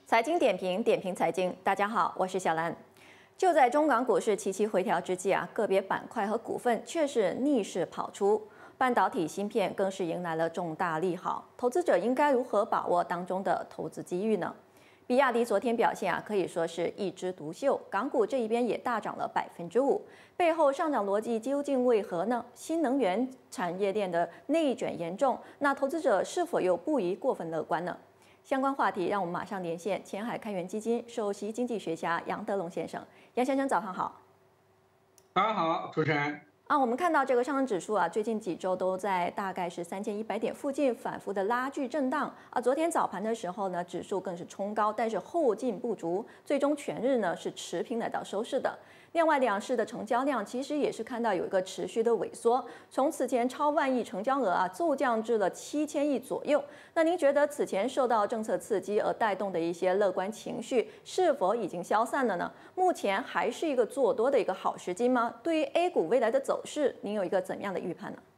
财经点评，点评财经。大家好，我是小兰。就在中港股市齐齐回调之际个别板块和股份却是逆势跑出，半导体芯片更是迎来了重大利好。投资者应该如何把握当中的投资机遇呢？比亚迪昨天表现可以说是一枝独秀，港股这一边也大涨了5%，背后上涨逻辑究竟为何呢？新能源产业链的内卷严重，那投资者是否又不宜过分乐观呢？相关话题，让我们马上连线前海开源基金首席经济学家杨德龙先生。杨先生，早上好。 早上好，主持人。 我们看到这个上证指数最近几周都在大概是3100点附近反复的拉锯震荡昨天早盘的时候呢，指数更是冲高，但是后劲不足，最终全日呢是持平来到收市的。另外，两市的成交量其实也是看到有一个持续的萎缩，从此前超万亿成交额骤降至了7000亿左右。那您觉得此前受到政策刺激而带动的一些乐观情绪是否已经消散了呢？目前还是一个做多的一个好时机吗？对于 A 股未来的走势，您有一个怎样的预判呢？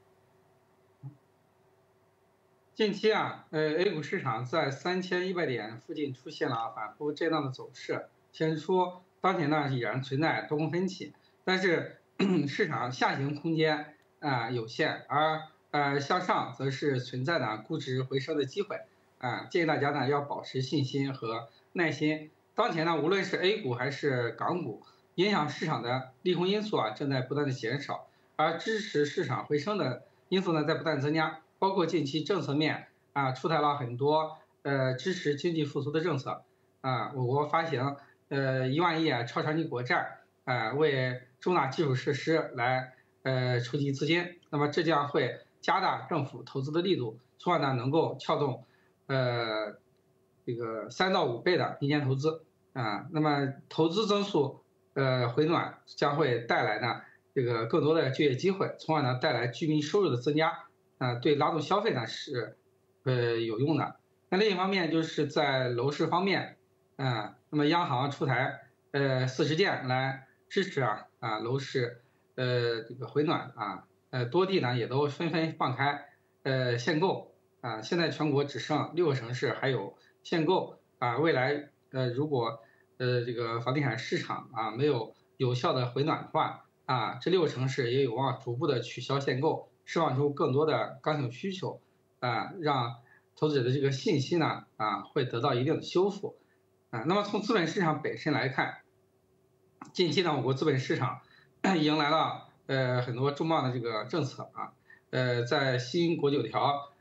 近期A 股市场在3100点附近出现了反复震荡的走势，显示出当前依然存在多空分歧，但是市场下行空间有限，而向上则是存在估值回升的机会建议大家要保持信心和耐心。当前无论是 A 股还是港股，影响市场的利空因素正在不断的减少，而支持市场回升的因素在不断增加，包括近期政策面出台了很多支持经济复苏的政策我国发行1万亿超长期国债为重大基础设施来筹集资金，那么这将会加大政府投资的力度，从而能够撬动这个3到5倍的民间投资那么投资增速回暖将会带来这个更多的就业机会，从而带来居民收入的增加对拉动消费是有用的。那另一方面就是在楼市方面那么央行出台40件来支持楼市这个回暖多地也都纷纷放开限购现在全国只剩6个城市还有限购未来如果这个房地产市场没有有效的回暖的话这6个城市也有望逐步的取消限购，释放出更多的刚性需求让投资者的这个信心会得到一定的修复那么从资本市场本身来看，近期我国资本市场迎来了很多重磅的这个政策在新国9条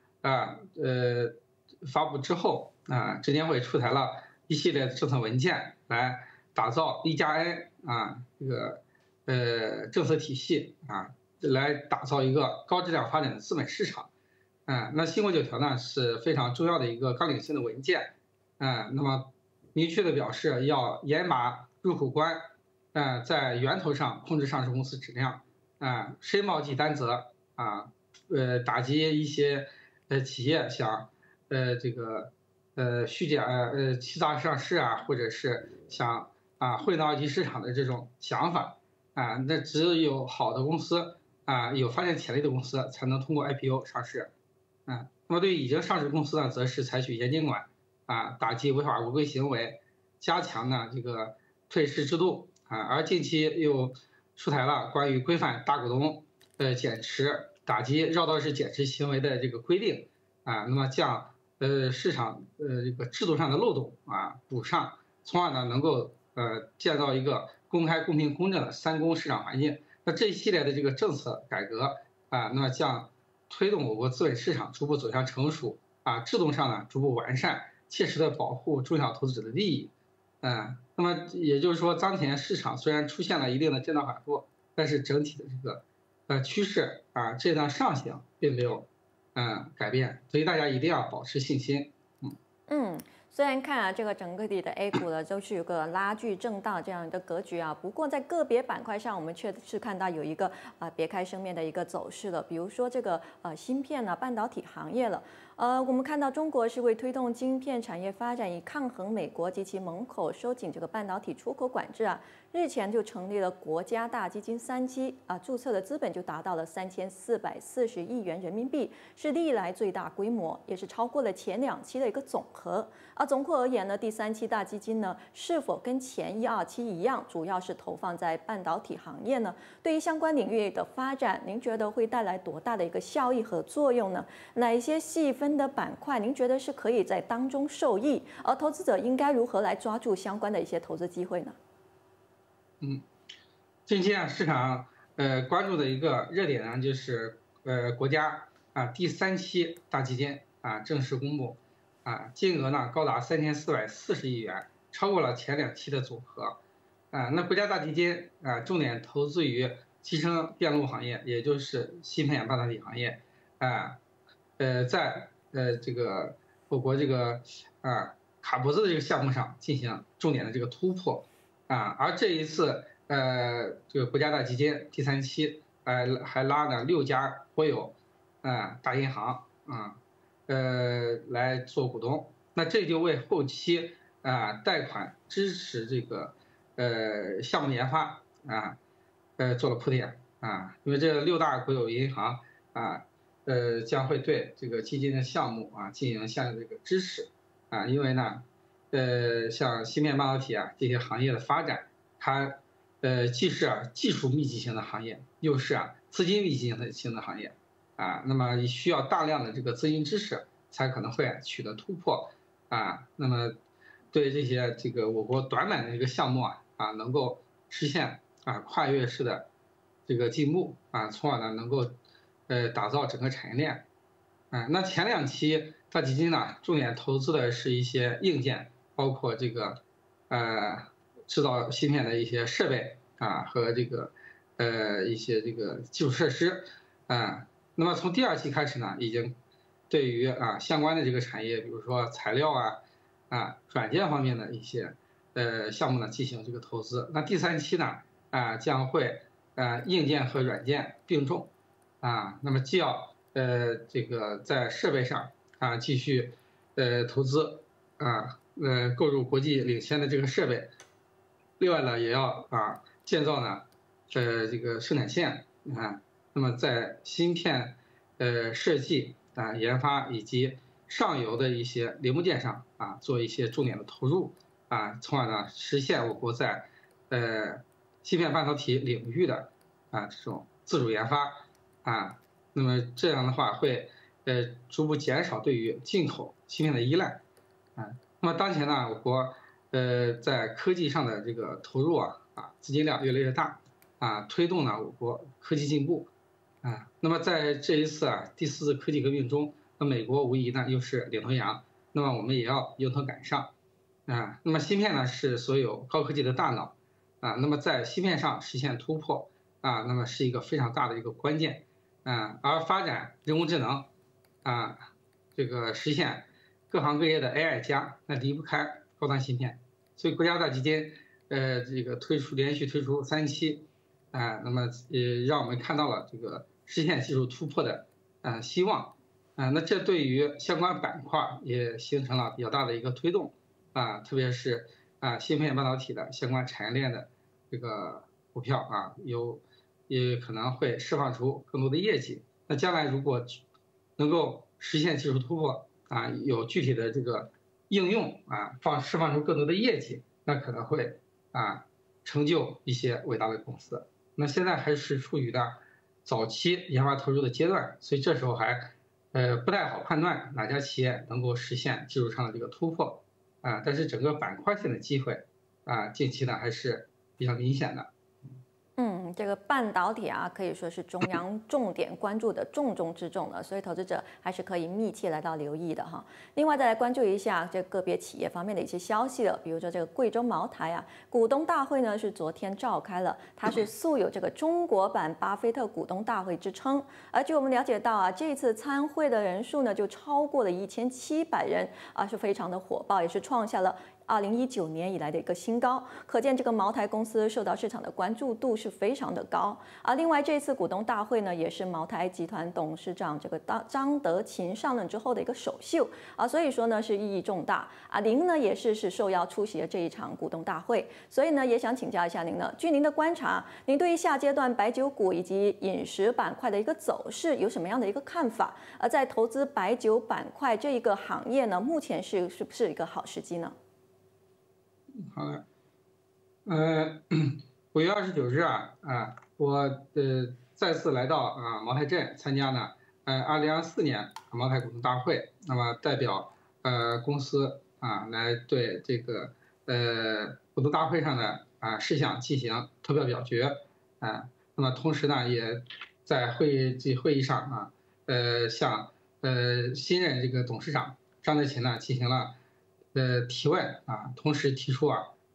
发布之后证监会出台了一系列的政策文件，来打造1+N这个政策体系来打造一个高质量发展的资本市场那新国9条是非常重要的一个纲领性的文件那么明确的表示要严把入口关在源头上控制上市公司质量申报即担责打击一些企业想这个虚假欺诈上市或者是想混到二级市场的这种想法那只有好的公司有发展潜力的公司才能通过 IPO 上市那么对于已经上市公司则是采取严监管打击违法违规行为，加强这个退市制度而近期又出台了关于规范大股东减持、打击绕道式减持行为的这个规定那么将市场这个制度上的漏洞补上，从而能够建造一个公开、公平、公正的3公市场环境。那这一系列的这个政策改革那么将推动我国资本市场逐步走向成熟制度上逐步完善，切实的保护中小投资者的利益那么也就是说，当前市场虽然出现了一定的震荡反复，但是整体的这个趋势这段上行并没有改变，所以大家一定要保持信心。 虽然看这个整个的 A 股呢都是有个拉锯震荡这样的格局不过在个别板块上，我们却是看到有一个别开生面的一个走势了。比如说这个芯片半导体行业了。我们看到中国是为推动晶片产业发展，以抗衡美国及其门口收紧这个半导体出口管制日前就成立了国家大基金3期注册的资本就达到了3440亿元人民币，是历来最大规模，也是超过了前2期的一个总和。总括而言呢，第3期大基金呢是否跟前1、2期一样，主要是投放在半导体行业呢？对于相关领域的发展，您觉得会带来多大的一个效益和作用呢？哪一些细分的板块您觉得是可以在当中受益？而投资者应该如何来抓住相关的一些投资机会呢？ 近期市场关注的一个热点呢，就是国家第3期大基金正式公布金额呢高达3440亿元，超过了前2期的总和那国家大基金重点投资于集成电路行业，也就是芯片半导体行业在这个我国这个卡脖子的这个项目上进行重点的这个突破而这一次这个国家大基金第3期还拉了6家国有大银行来做股东，那这就为后期贷款支持这个项目研发做了铺垫因为这6大国有银行将会对这个基金的项目进行相应的这个支持因为呢像芯片半导体这些行业的发展，它既是技术密集型的行业，又是资金密集型的行业那么需要大量的这个资金支持，才可能会取得突破那么对这些这个我国短板的这个项目能够实现跨越式的这个进步从而呢能够打造整个产业链那前2期大基金呢重点投资的是一些硬件，包括这个制造芯片的一些设备和这个一些这个基础设施那么从第2期开始呢，已经对于相关的这个产业，比如说材料软件方面的一些项目呢进行这个投资。那第3期呢将会硬件和软件并重那么既要这个在设备上继续投资购入国际领先的这个设备，另外呢也要建造呢这个生产线那么在芯片设计研发以及上游的一些零部件上做一些重点的投入从而呢实现我国在芯片半导体领域的这种自主研发那么这样的话会逐步减少对于进口芯片的依赖那么当前呢我国在科技上的这个投入资金量越来越大推动呢我国科技进步那么在这一次第4次科技革命中，那美国无疑呢又是领头羊，那么我们也要迎头赶上那么芯片呢是所有高科技的大脑那么在芯片上实现突破那么是一个非常大的一个关键而发展人工智能这个实现各行各业的 AI 加，那离不开高端芯片，所以国家大基金这个连续推出3期那么让我们看到了这个实现技术突破的希望那这对于相关板块也形成了比较大的一个推动特别是芯片半导体的相关产业链的这个股票也可能会释放出更多的业绩。那将来如果能够实现技术突破有具体的这个应用释放出更多的业绩，那可能会成就一些伟大的公司。那现在还是处于早期研发投入的阶段，所以这时候还不太好判断哪家企业能够实现技术上的这个突破但是整个板块性的机会近期呢还是比较明显的。 这个半导体可以说是中央重点关注的重中之重了，所以投资者还是可以密切来到留意的哈。另外再来关注一下这个别企业方面的一些消息了，比如说这个贵州茅台股东大会呢是昨天召开了，它是素有这个中国版巴菲特股东大会之称。而据我们了解到这次参会的人数呢就超过了1700人是非常的火爆，也是创下了2019年以来的一个新高，可见这个茅台公司受到市场的关注度是非常常的高。另外这次股东大会呢，也是茅台集团董事长这个张德勤上任之后的一个首秀所以说呢是意义重大您呢也是受邀出席了这一场股东大会，所以呢也想请教一下您呢，据您的观察，您对于下阶段白酒股以及饮食板块的一个走势有什么样的一个看法？在投资白酒板块这一个行业呢，目前是不是一个好时机呢？ 好的，5月29日我再次来到茅台镇参加呢2024年茅台股东大会，那么代表公司来对这个股东大会上的事项进行投票表决那么同时呢也在会议上向新任这个董事长张德勤呢进行了提问同时提出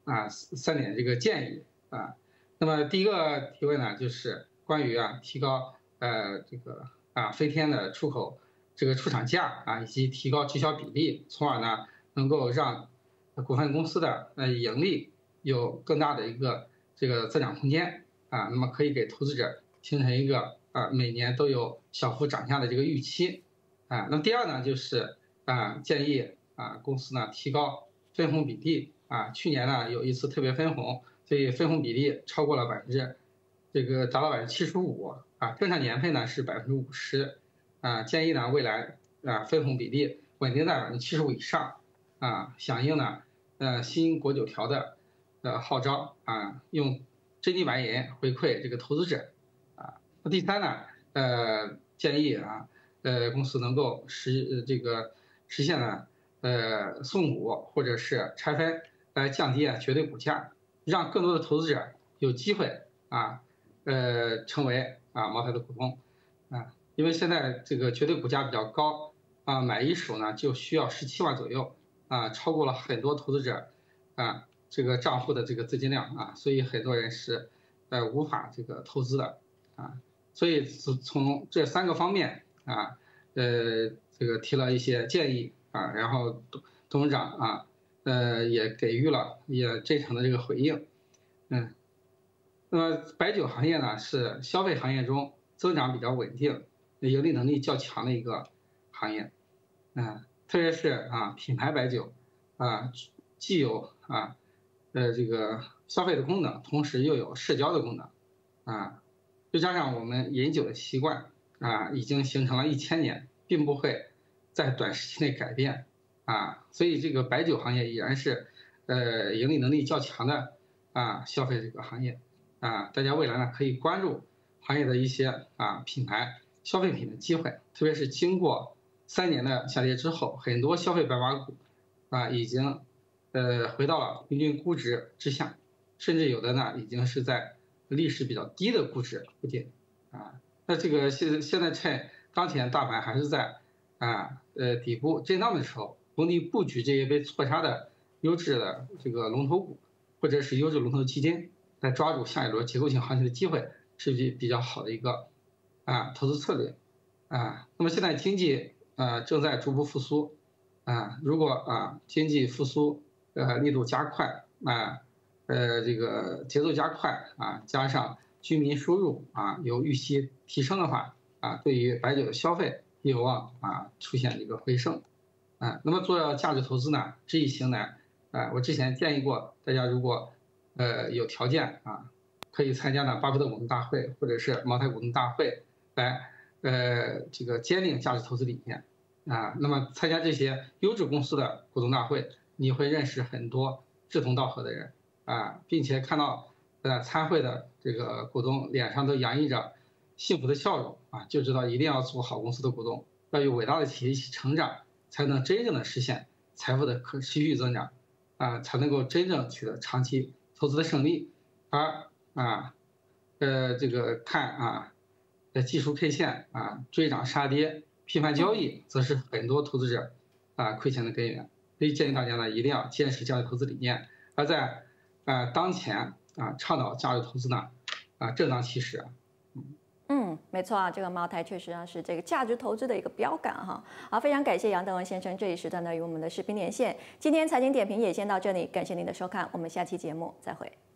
3点这个建议那么第一个提问呢就是关于提高这个飞天的出口这个出厂价以及提高直销比例，从而呢能够让股份公司的盈利有更大的一个这个增长空间那么可以给投资者形成一个每年都有小幅涨价的这个预期那么第二呢就是建议公司呢提高分红比例去年呢有一次特别分红，所以分红比例超过了达到75%正常年配呢是50%建议呢未来分红比例稳定在75%以上响应呢新国九条的号召用真金白银回馈这个投资者那第三呢建议公司能够实现呢送股或者是拆分来降低绝对股价，让更多的投资者有机会成为茅台的股东因为现在这个绝对股价比较高买一手呢就需要17万左右超过了很多投资者这个账户的这个资金量所以很多人是无法这个投资的所以从这3个方面这个提了一些建议然后董事长也给予了真诚的这个回应那么白酒行业呢是消费行业中增长比较稳定盈利能力较强的一个行业特别是品牌白酒既有这个消费的功能，同时又有社交的功能再加上我们饮酒的习惯已经形成了1000年，并不会在短时期内改变所以这个白酒行业依然是盈利能力较强的消费这个行业大家未来呢可以关注行业的一些品牌消费品的机会，特别是经过3年的下跌之后，很多消费白马股已经回到了平均估值之下，甚至有的呢已经是在历史比较低的估值附近那这个现在趁当前大盘还是在底部震荡的时候，逢低布局这些被错杀的优质的这个龙头股或者是优质龙头基金，来抓住下一轮结构性行情的机会，是比较好的一个投资策略那么现在经济正在逐步复苏如果经济复苏力度加快这个节奏加快加上居民收入有预期提升的话对于白酒的消费有望出现一个回升那么做价值投资呢，知易行难我之前建议过大家，如果有条件可以参加呢巴菲特股东大会或者是茅台股东大会来这个坚定价值投资理念那么参加这些优质公司的股东大会，你会认识很多志同道合的人并且看到参会的这个股东脸上都洋溢着幸福的笑容就知道一定要做好公司的股东，要与伟大的企业一起成长，才能真正的实现财富的可持续增长才能够真正取得长期投资的胜利。而这个看技术 K 线追涨杀跌频繁交易，则是很多投资者亏钱的根源。所以建议大家呢一定要坚持价值投资理念，而在当前倡导价值投资呢正当其时没错这个茅台确实是这个价值投资的一个标杆好，非常感谢杨德文先生这一时段呢与我们的视频连线。今天财经点评也先到这里，感谢您的收看，我们下期节目再会。